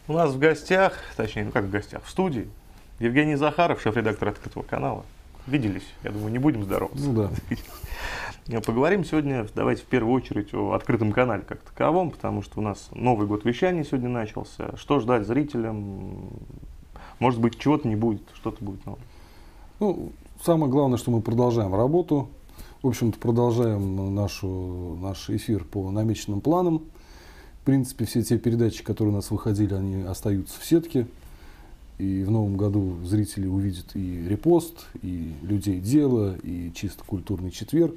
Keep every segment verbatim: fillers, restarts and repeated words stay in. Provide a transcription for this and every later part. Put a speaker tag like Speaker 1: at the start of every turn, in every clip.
Speaker 1: У нас в гостях, точнее, ну как в гостях, в студии, Евгений Захаров, шеф-редактор «Открытого канала». Виделись, я думаю, не будем здороваться.
Speaker 2: Ну
Speaker 1: да. Поговорим сегодня, давайте в первую очередь о «Открытом канале» как таковом, потому что у нас Новый год вещания сегодня начался. Что ждать зрителям? Может быть, чего-то не будет, что-то будет новое.
Speaker 2: Ну, самое главное, что мы продолжаем работу. В общем-то, продолжаем нашу, наш эфир по намеченным планам. В принципе, все те передачи, которые у нас выходили, они остаются в сетке. И в новом году зрители увидят и «Репост», и «Людей дела», и «Чисто культурный четверг».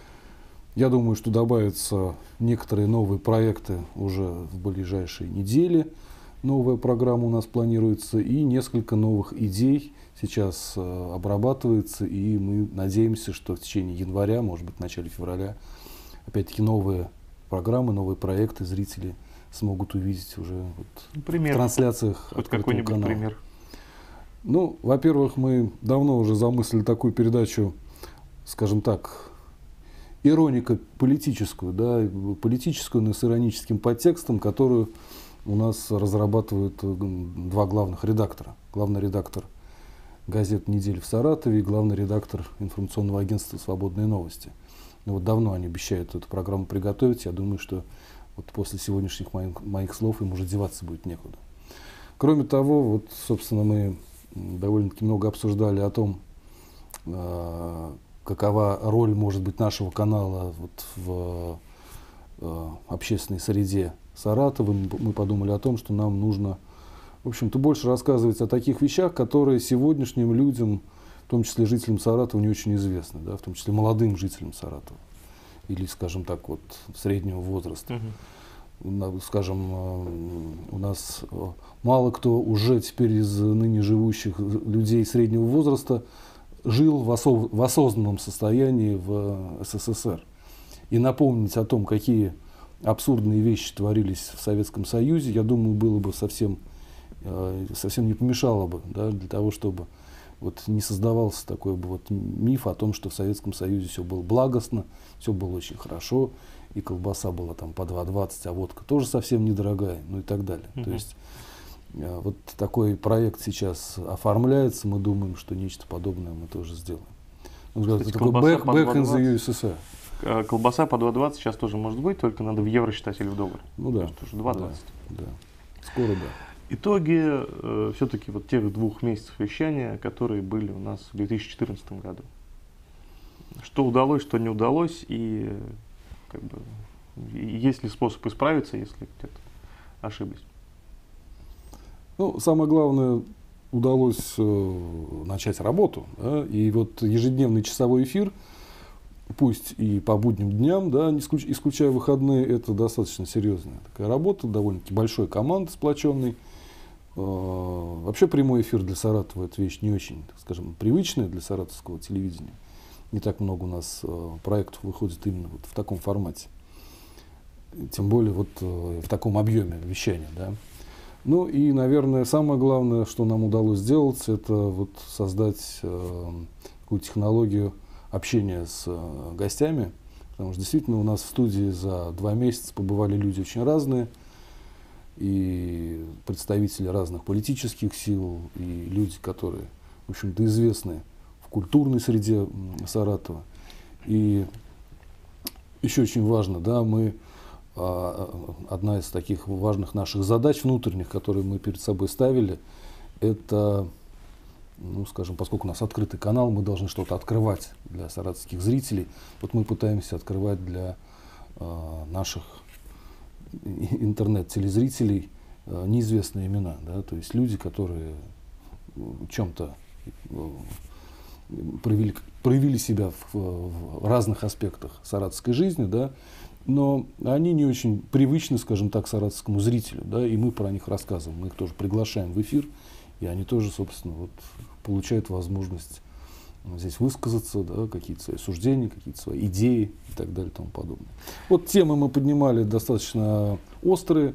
Speaker 2: Я думаю, что добавятся некоторые новые проекты уже в ближайшие недели. Новая программа у нас планируется, и несколько новых идей сейчас э, обрабатывается, и мы надеемся, что в течение января, может быть, в начале февраля, опять-таки новые программы, новые проекты зрители смогут увидеть уже вот
Speaker 1: пример.
Speaker 2: В трансляциях.
Speaker 1: Хоть какой-нибудь пример.
Speaker 2: Ну, во-первых, мы давно уже замыслили такую передачу, скажем так, иронико-политическую, да, политическую, но с ироническим подтекстом, которую у нас разрабатывают два главных редактора. Главный редактор газет «Неделя» в Саратове и главный редактор информационного агентства «Свободные новости». Ну, вот давно они обещают эту программу приготовить. Я думаю, что вот после сегодняшних моих, моих слов им уже деваться будет некуда. Кроме того, вот, собственно, мы довольно-таки много обсуждали о том, э, какова роль, может быть, нашего канала вот в э, общественной среде Саратова. Мы подумали о том, что нам нужно, в общем-то, больше рассказывать о таких вещах, которые сегодняшним людям, в том числе жителям Саратова, не очень известны, да, в том числе молодым жителям Саратова или, скажем так, вот среднего возраста. Uh-huh. Скажем, у нас мало кто уже теперь из ныне живущих людей среднего возраста жил в, осо- в осознанном состоянии в СССР. И напомнить о том, какие абсурдные вещи творились в Советском Союзе, я думаю, было бы совсем, совсем не помешало бы, да, для того, чтобы вот не создавался такой бы вот миф о том, что в Советском Союзе все было благостно, все было очень хорошо, и колбаса была там по два двадцать, а водка тоже совсем недорогая, ну и так далее. Uh-huh. То есть вот такой проект сейчас оформляется, мы думаем, что нечто подобное мы тоже сделаем. Кстати, это такой back, back in the ю эс эс ар.
Speaker 1: Колбаса по два двадцать сейчас тоже может быть, только надо в евро считать или в доллар.
Speaker 2: Ну да.
Speaker 1: два двадцать.
Speaker 2: Да, да. Скоро, да.
Speaker 1: Итоги э, все-таки вот тех двух месяцев вещания, которые были у нас в две тысячи четырнадцатом году. Что удалось, что не удалось, и как бы, есть ли способ исправиться, если где-то ошиблись?
Speaker 2: Ну, самое главное, удалось э, начать работу. Да? И вот ежедневный часовой эфир, пусть и по будним дням, да, не исключ, исключая выходные, это достаточно серьезная такая работа, довольно-таки большой команды сплоченной. Э, вообще прямой эфир для Саратова — это вещь не очень, так скажем, привычная для саратовского телевидения. Не так много у нас э, проектов выходит именно вот в таком формате. Тем более вот э, в таком объеме вещания, да. Ну и, наверное, самое главное, что нам удалось сделать, это вот создать э, такую технологию общения с э, гостями, потому что действительно у нас в студии за два месяца побывали люди очень разные, и представители разных политических сил, и люди, которые, в общем-то, известны в культурной среде Саратова. И еще очень важно, да, мы одна из таких важных наших задач внутренних, которые мы перед собой ставили, это, ну, скажем, поскольку у нас открытый канал, мы должны что-то открывать для саратовских зрителей. Вот мы пытаемся открывать для э, наших интернет-телезрителей э, неизвестные имена, да, то есть люди, которые в чем-то э, проявили, проявили себя в, в разных аспектах саратовской жизни, да, но они не очень привычны, скажем так, саратовскому зрителю, да, и мы про них рассказываем, мы их тоже приглашаем в эфир, и они тоже, собственно, вот, получают возможность здесь высказаться, да, какие-то свои суждения, какие-то свои идеи и так далее и тому подобное. Вот темы мы поднимали достаточно острые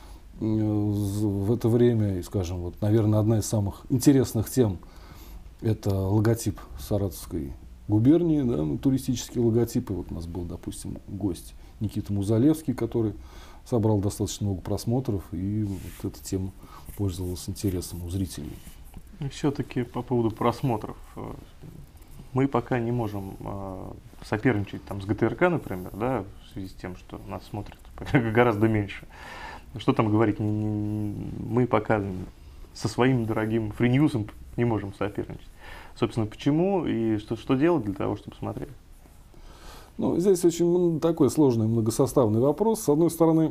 Speaker 2: в это время, и, скажем, вот, наверное, одна из самых интересных тем — это логотип Саратовской губернии, да, туристические логотипы. Вот у нас был, допустим, гость Никита Музалевский, который собрал достаточно много просмотров, и вот эта тема пользовалась интересом у зрителей.
Speaker 1: Все-таки по поводу просмотров. Мы пока не можем э, соперничать там, с ГТРК, например, да, в связи с тем, что нас смотрят гораздо меньше. Что там говорить, не, не, мы пока со своим дорогим фриньюсом не можем соперничать. Собственно, почему и что, что делать для того, чтобы смотреть?
Speaker 2: Ну, здесь очень такой сложный, многосоставный вопрос. С одной стороны,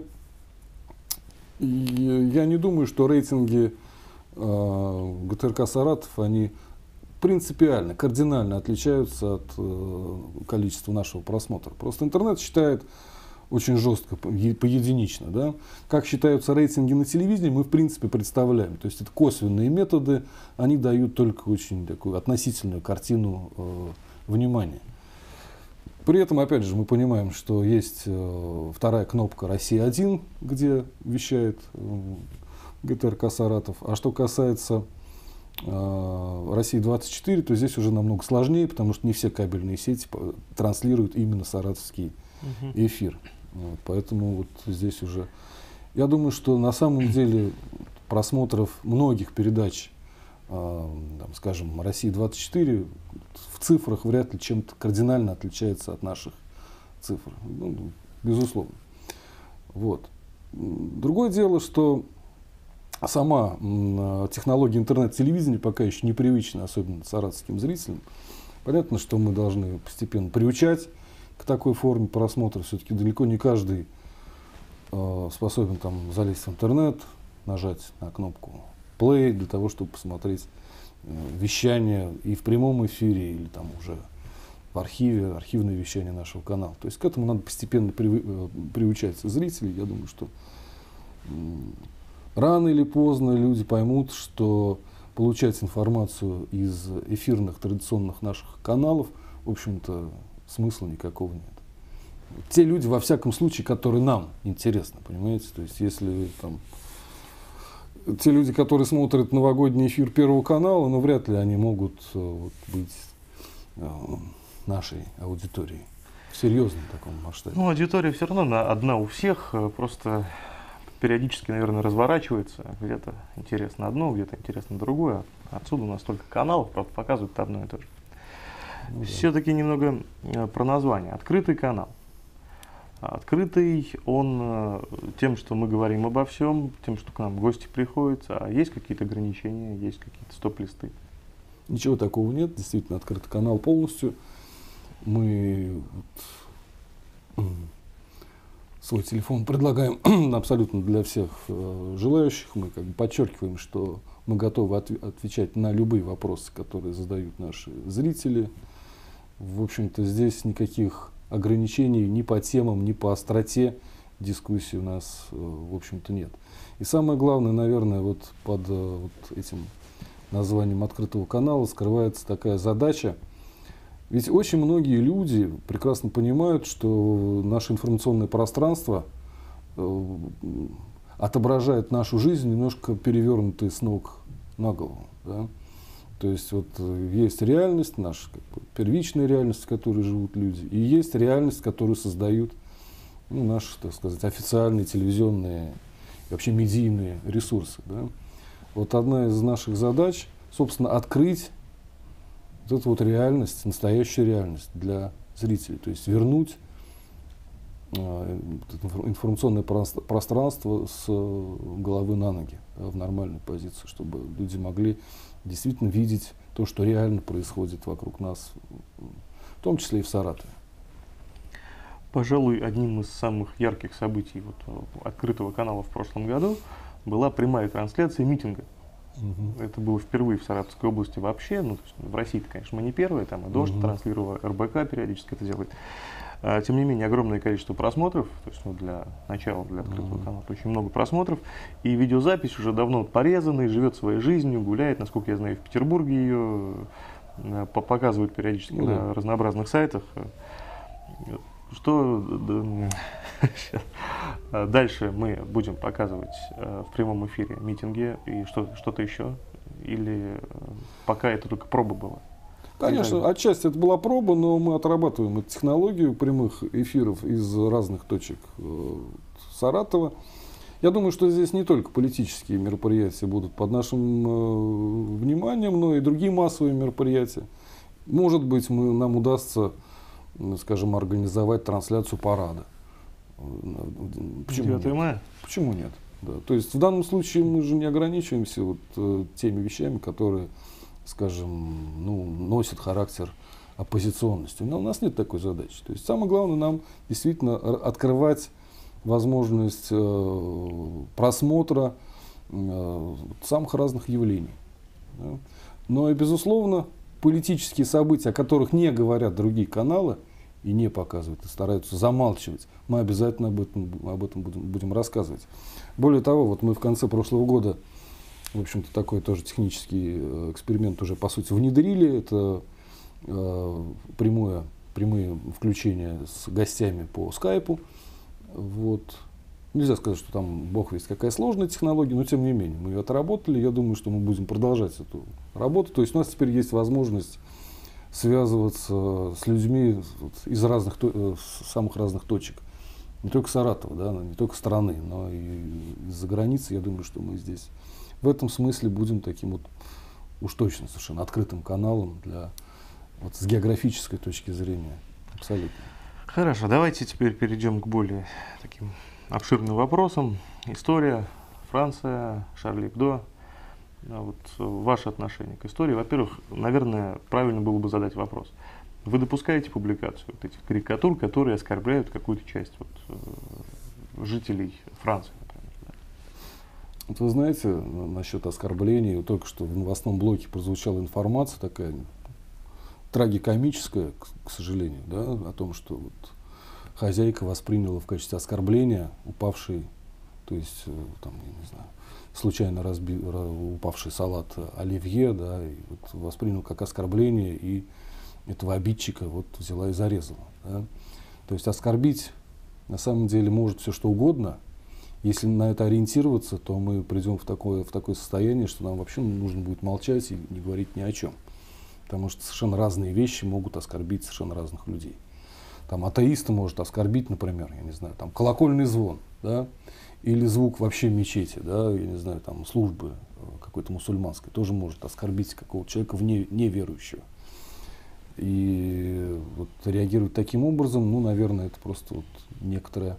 Speaker 2: я не думаю, что рейтинги э, ГТРК «Саратов», они принципиально, кардинально отличаются от э, количества нашего просмотра. Просто интернет считает очень жестко, поединично. Да? Как считаются рейтинги на телевидении, мы в принципе представляем. То есть это косвенные методы, они дают только очень такую относительную картину э, внимания. При этом, опять же, мы понимаем, что есть э, вторая кнопка «Россия один», где вещает э, ГТРК «Саратов». А что касается э, «России двадцать четыре», то здесь уже намного сложнее, потому что не все кабельные сети транслируют именно саратовский uh-huh. эфир. Вот, поэтому вот здесь уже... Я думаю, что на самом деле просмотров многих передач, э, там, скажем, «России двадцать четыре», в цифрах вряд ли чем-то кардинально отличается от наших цифр. Ну, безусловно. Вот. Другое дело, что сама технология интернет-телевидения пока еще непривычна, особенно саратовским зрителям. Понятно, что мы должны постепенно приучать к такой форме просмотра. Все-таки далеко не каждый э, способен там залезть в интернет, нажать на кнопку play для того, чтобы посмотреть вещание и в прямом эфире, или там уже в архиве, архивное вещание нашего канала. То есть к этому надо постепенно при, приучать зрителей. Я думаю, что рано или поздно люди поймут, что получать информацию из эфирных традиционных наших каналов, в общем-то, смысла никакого нет. Те люди, во всяком случае, которые нам интересны, понимаете? То есть если там те люди, которые смотрят новогодний эфир Первого канала, ну, вряд ли они могут вот, быть э, нашей аудиторией в серьезном таком масштабе.
Speaker 1: Ну, аудитория все равно одна у всех, просто периодически, наверное, разворачивается. Где-то интересно одно, где-то интересно другое. Отсюда у нас только каналов, правда, показывают одно и то же. Ну, да. Все-таки немного про название. Открытый канал. Открытый он тем, что мы говорим обо всем, тем, что к нам гости приходят, а есть какие-то ограничения, есть какие-то стоп-листы?
Speaker 2: Ничего такого нет, действительно открытый канал полностью. Мы вот, свой телефон предлагаем абсолютно для всех э, желающих. Мы как бы подчеркиваем, что мы готовы от, отвечать на любые вопросы, которые задают наши зрители. В общем-то, здесь никаких ограничений ни по темам, ни по остроте дискуссии у нас, в общем-то, нет. И самое главное, наверное, вот под вот этим названием открытого канала скрывается такая задача. Ведь очень многие люди прекрасно понимают, что наше информационное пространство отображает нашу жизнь немножко перевернутой с ног на голову. Да? То есть вот есть реальность, наша как бы, первичная реальность, в которой живут люди, и есть реальность, которую создают ну, наши, так сказать, официальные телевизионные и вообще медийные ресурсы. Да? Вот одна из наших задач, собственно, открыть вот эту вот реальность, настоящую реальность для зрителей, то есть вернуть э, информационное пространство с головы на ноги, да, в нормальную позицию, чтобы люди могли действительно видеть то, что реально происходит вокруг нас, в том числе и в Саратове.
Speaker 1: Пожалуй, одним из самых ярких событий вот, открытого канала в прошлом году была прямая трансляция митинга. Угу. Это было впервые в Саратовской области вообще. Ну, в России-то, конечно, мы не первые, там и «Дождь» угу. транслировал, эр бэ ка периодически это делает. А, тем не менее, огромное количество просмотров, то есть ну, для начала, для открытого mm-hmm. канала, очень много просмотров, и видеозапись уже давно порезанная, живет своей жизнью, гуляет, насколько я знаю, в Петербурге ее показывают периодически mm-hmm. на разнообразных сайтах. Что дальше мы будем показывать в прямом эфире митинги и что, что-то еще? Или пока это только проба была?
Speaker 2: Конечно, отчасти это была проба, но мы отрабатываем эту технологию прямых эфиров из разных точек э, Саратова. Я думаю, что здесь не только политические мероприятия будут под нашим э, вниманием, но и другие массовые мероприятия. Может быть, мы, нам удастся, скажем, организовать трансляцию парада. Почему
Speaker 1: девятое мая?
Speaker 2: Почему нет? Да. То есть в данном случае мы же не ограничиваемся вот, э, теми вещами, которые, скажем, ну, носят характер оппозиционности. Но у нас нет такой задачи. То есть самое главное нам действительно открывать возможность э, просмотра э, самых разных явлений. Да. Но и, безусловно, политические события, о которых не говорят другие каналы и не показывают, и стараются замалчивать, мы обязательно об этом, об этом будем, будем рассказывать. Более того, вот мы в конце прошлого года, в общем-то, такой тоже технический эксперимент уже, по сути, внедрили. Это э, прямое, прямые включения с гостями по скайпу. Вот. Нельзя сказать, что там бог весть какая сложная технология, но тем не менее мы ее отработали. Я думаю, что мы будем продолжать эту работу. То есть у нас теперь есть возможность связываться с людьми из разных, с самых разных точек. Не только Саратова, да, не только страны, но и из-за границы. Я думаю, что мы здесь в этом смысле будем таким вот уж точно совершенно открытым каналом для, вот, с географической точки зрения. Абсолютно.
Speaker 1: Хорошо, давайте теперь перейдем к более таким обширным вопросам. История, Франция, Шарли Эбдо. Вот ваше отношение к истории. Во-первых, наверное, правильно было бы задать вопрос. Вы допускаете публикацию вот этих карикатур, которые оскорбляют какую-то часть вот, э, жителей Франции, например? Да?
Speaker 2: Вот вы знаете, насчет оскорблений, только что в новостном блоке прозвучала информация такая трагикомическая, к, к сожалению, да, о том, что вот хозяйка восприняла в качестве оскорбления упавший, то есть, там, я не знаю, случайно разби, упавший салат оливье, да, и вот воспринял как оскорбление, и этого обидчика вот взяла и зарезала. Да. То есть оскорбить на самом деле может все что угодно. Если на это ориентироваться, то мы придем в такое, в такое состояние, что нам вообще нужно будет молчать и не говорить ни о чем. Потому что совершенно разные вещи могут оскорбить совершенно разных людей. Там атеиста может оскорбить, например, я не знаю, там колокольный звон, да, или звук вообще мечети, да, я не знаю, там службы какой-то мусульманской, тоже может оскорбить какого-то человека вне, неверующего. И вот реагировать таким образом, ну, наверное, это просто вот некоторая...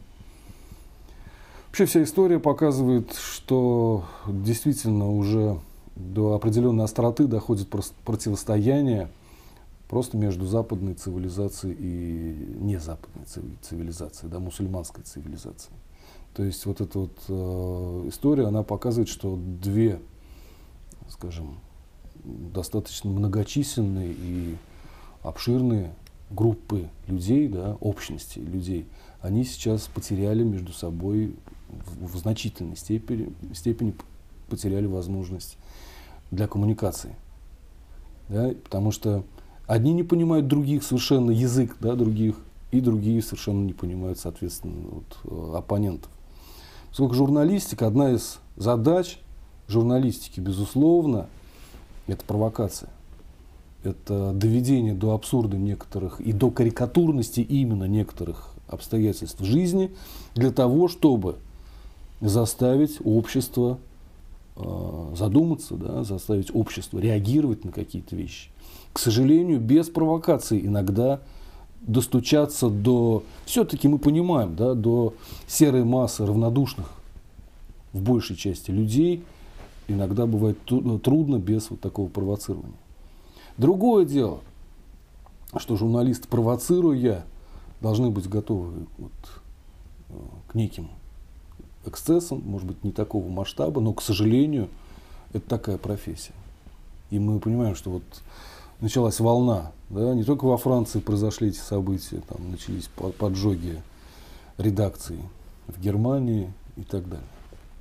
Speaker 2: Вообще вся история показывает, что действительно уже до определенной остроты доходит противостояние просто между западной цивилизацией и незападной цивилизацией, да, мусульманской цивилизацией. То есть вот эта вот э, история, она показывает, что две, скажем, достаточно многочисленные и обширные группы людей, да, общности людей, они сейчас потеряли между собой в, в значительной степени, степени потеряли возможность для коммуникации. Да, потому что одни не понимают других совершенно язык, да, других, и другие совершенно не понимают, соответственно, вот, оппонентов. Поскольку журналистика, одна из задач журналистики, безусловно, это провокация. Это доведение до абсурда некоторых и до карикатурности именно некоторых обстоятельств жизни для того, чтобы заставить общество э, задуматься, да, заставить общество реагировать на какие-то вещи. К сожалению, без провокации иногда достучаться до, все-таки мы понимаем, да, до серой массы равнодушных в большей части людей иногда бывает трудно без вот такого провоцирования. Другое дело, что журналисты, провоцируя, должны быть готовы вот, к неким эксцессам, может быть, не такого масштаба, но, к сожалению, это такая профессия. И мы понимаем, что вот началась волна, да, не только во Франции произошли эти события, там начались поджоги редакций в Германии и так далее.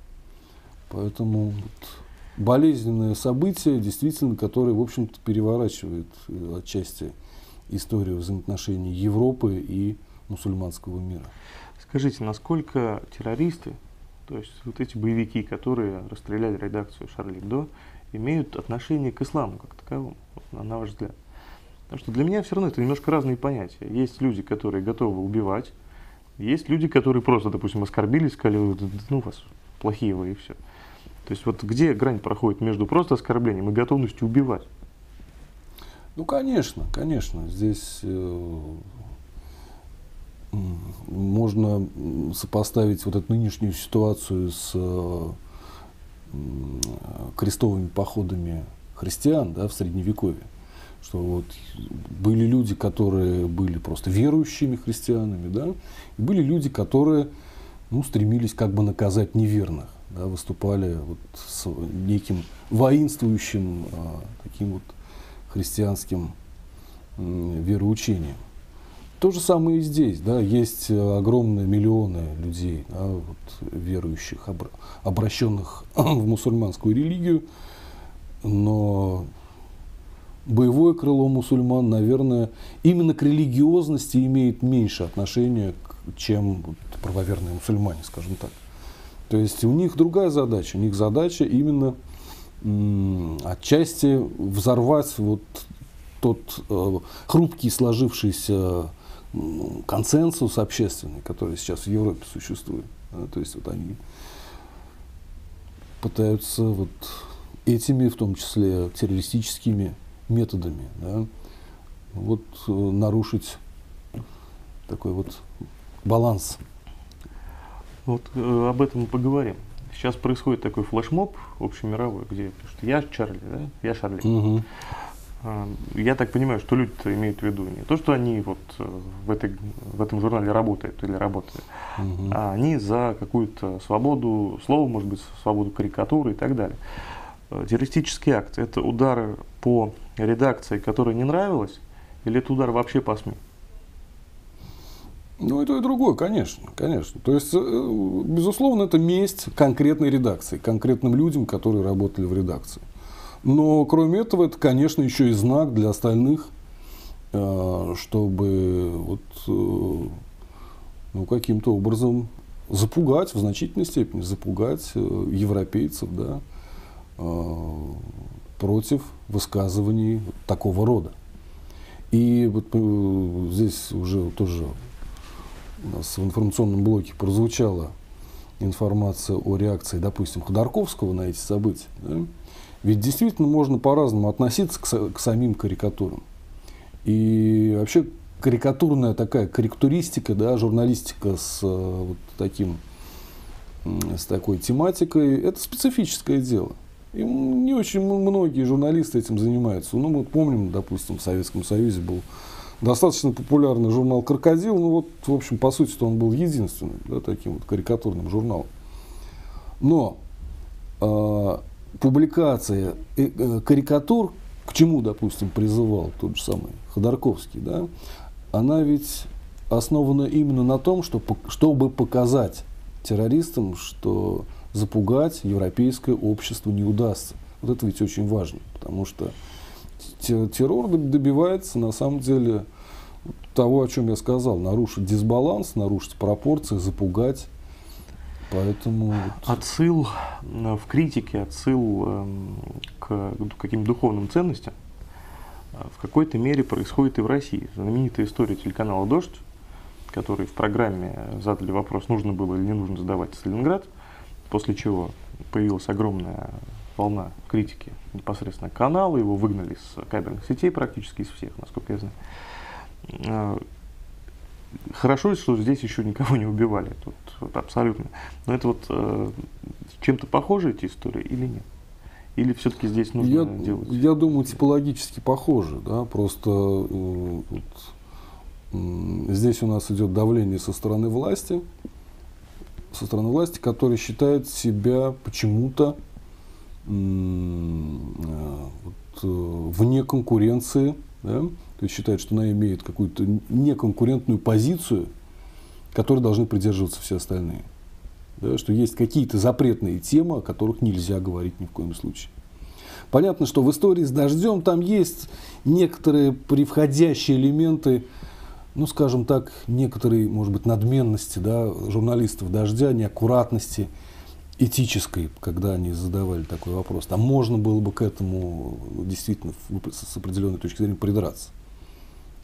Speaker 2: Поэтому вот, болезненное событие, действительно, которое, в общем-то, переворачивает отчасти историю взаимоотношений Европы и мусульманского мира.
Speaker 1: Скажите, насколько террористы, то есть вот эти боевики, которые расстреляли редакцию Шарли Эбдо, имеют отношение к исламу как таковому, на ваш взгляд? Потому что для меня все равно это немножко разные понятия. Есть люди, которые готовы убивать, есть люди, которые просто, допустим, оскорбились, сказали, ну, у вас плохие вы и все. То есть вот где грань проходит между просто оскорблением и готовностью убивать?
Speaker 2: Ну, конечно, конечно. Здесь э, можно сопоставить вот эту нынешнюю ситуацию с э, крестовыми походами христиан, да, в Средневековье. Что вот были люди, которые были просто верующими христианами, да, и были люди, которые, ну, стремились как бы наказать неверных, да, выступали вот с неким воинствующим а, таким вот христианским м, вероучением. То же самое и здесь, да, есть огромные миллионы людей, да, вот, верующих, обра- обращенных в мусульманскую религию, но боевое крыло мусульман, наверное, именно к религиозности имеет меньше отношения, чем вот правоверные мусульмане, скажем так. То есть у них другая задача. У них задача именно м, отчасти взорвать вот тот э, хрупкий сложившийся м, консенсус общественный, который сейчас в Европе существует. Да? То есть вот они пытаются вот этими, в том числе террористическими методами, да, вот э, нарушить такой вот баланс.
Speaker 1: Вот э, об этом мы поговорим. Сейчас происходит такой флешмоб общемировой, где пишут «Я Чарли», да? «Я Шарли».
Speaker 2: Угу.
Speaker 1: Э, я так понимаю, что люди-то имеют в виду не то, что они вот э, в, этой, в этом журнале работают или работали,
Speaker 2: Угу.
Speaker 1: а они за какую-то свободу слова, может быть, свободу карикатуры и так далее. Э, террористический акт – это удар по редакции, которая не нравилась, или это удар вообще по СМИ?
Speaker 2: Ну, и то, и другое, конечно, конечно. То есть, э, безусловно, это месть конкретной редакции, конкретным людям, которые работали в редакции. Но, кроме этого, это, конечно, еще и знак для остальных, э, чтобы вот, э, ну, каким-то образом запугать, в значительной степени запугать э, европейцев, да, э, против высказываний такого рода. И вот э, здесь уже тоже у нас в информационном блоке прозвучала информация о реакции, допустим, Ходорковского на эти события. Да? Ведь действительно можно по-разному относиться к, к самим карикатурам. И вообще карикатурная такая карикатуристика, да, журналистика с, вот таким, с такой тематикой, это специфическое дело. И не очень многие журналисты этим занимаются. Ну, мы помним, допустим, в Советском Союзе был достаточно популярный журнал «Крокодил». Ну, вот, в общем, по сути, он был единственным, да, таким вот карикатурным журналом. Но э, публикация э, карикатур, к чему, допустим, призывал тот же самый Ходорковский, да, она ведь основана именно на том, что, чтобы показать террористам, что запугать европейское общество не удастся. Вот это ведь очень важно, потому что террор добивается, на самом деле, того, о чем я сказал, нарушить дисбаланс, нарушить пропорции, запугать. Поэтому...
Speaker 1: Отсыл в критике, отсыл к каким-то духовным ценностям в какой-то мере происходит и в России. Знаменитая история телеканала «Дождь», который в программе задали вопрос, нужно было или не нужно сдавать Сталинград, после чего появилась огромная волна критики непосредственно канала, его выгнали из кабельных сетей практически из всех, насколько я знаю. Хорошо, что здесь еще никого не убивали, тут вот, абсолютно. Но это вот э, чем-то похожи эти истории или нет? Или все-таки здесь нужно
Speaker 2: я,
Speaker 1: делать?
Speaker 2: Я думаю, типологически похожи, да, просто э, вот, э, здесь у нас идет давление со стороны власти, со стороны власти, которая считает себя почему-то вот, вне конкуренции, да? То есть считает, что она имеет какую-то неконкурентную позицию, которой должны придерживаться все остальные. Да? Что есть какие-то запретные темы, о которых нельзя говорить ни в коем случае. Понятно, что в истории с «Дождем» там есть некоторые превходящие элементы, ну, скажем так, некоторые, может быть, надменности, да, журналистов «Дождя», неаккуратности этической, когда они задавали такой вопрос. Там можно было бы к этому действительно с определенной точки зрения придраться.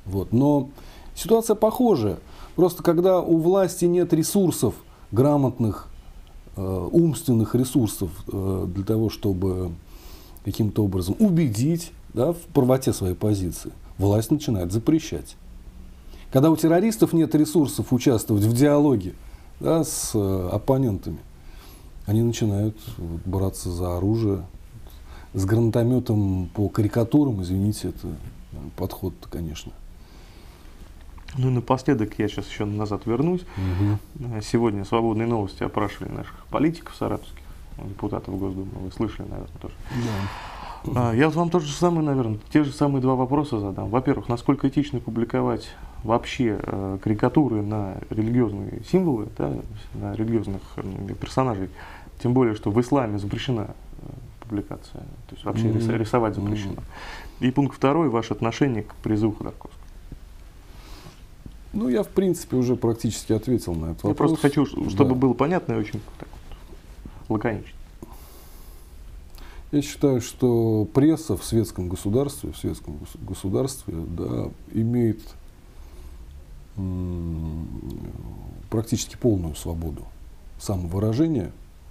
Speaker 2: Вот. Но ситуация похожая. Просто когда у власти нет ресурсов, грамотных, э, умственных ресурсов э, для того, чтобы каким-то образом убедить, да, в правоте своей позиции, власть начинает запрещать. Когда у террористов нет ресурсов участвовать в диалоге, да, с э, оппонентами, они начинают вот, браться за оружие. С гранатометом по карикатурам, извините, это подход, конечно.
Speaker 1: Ну и напоследок я сейчас еще назад вернусь.
Speaker 2: Угу.
Speaker 1: Сегодня «Свободные новости» опрашивали наших политиков саратовских, депутатов Госдумы. Вы слышали, наверное, тоже.
Speaker 2: Да.
Speaker 1: А, я вот вам тот же самый, наверное, те же самые два вопроса задам. Во-первых, насколько этично публиковать вообще э, карикатуры на религиозные символы, да, на религиозных э, персонажей, тем более, что в исламе запрещена э, публикация, то есть вообще mm-hmm. рисовать запрещено. Mm-hmm. И пункт второй, ваше отношение к призыву Ходорковского.
Speaker 2: Ну, я, в принципе, уже практически ответил на этот вопрос.
Speaker 1: Я просто хочу, чтобы
Speaker 2: да.
Speaker 1: было понятно и очень так вот, лаконично.
Speaker 2: Я считаю, что пресса в светском государстве, в светском государстве, да, имеет м- практически полную свободу самовыражения,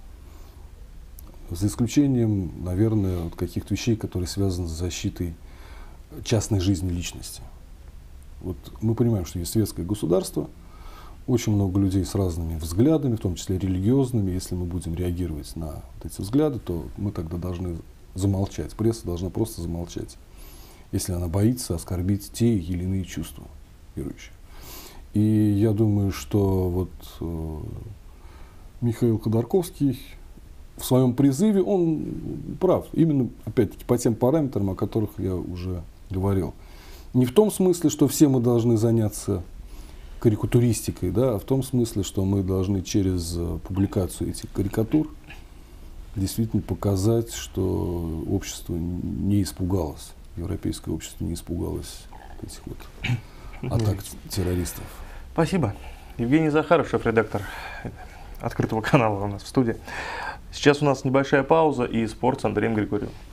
Speaker 2: за исключением, наверное, каких-то вещей, которые связаны с защитой частной жизни личности. Вот мы понимаем, что есть светское государство, очень много людей с разными взглядами, в том числе религиозными. Если мы будем реагировать на вот эти взгляды, то мы тогда должны замолчать. Пресса должна просто замолчать, если она боится оскорбить те или иные чувства верующих. И я думаю, что вот э, Михаил Ходорковский в своем призыве, он прав. Именно, опять-таки, по тем параметрам, о которых я уже говорил. Не в том смысле, что все мы должны заняться карикатуристикой, да, а в том смысле, что мы должны через публикацию этих карикатур действительно показать, что общество не испугалось, европейское общество не испугалось этих вот атак террористов.
Speaker 1: Спасибо. Евгений Захаров, шеф-редактор «Открытого канала» у нас в студии. Сейчас у нас небольшая пауза и спорт с Андреем Григорьевым.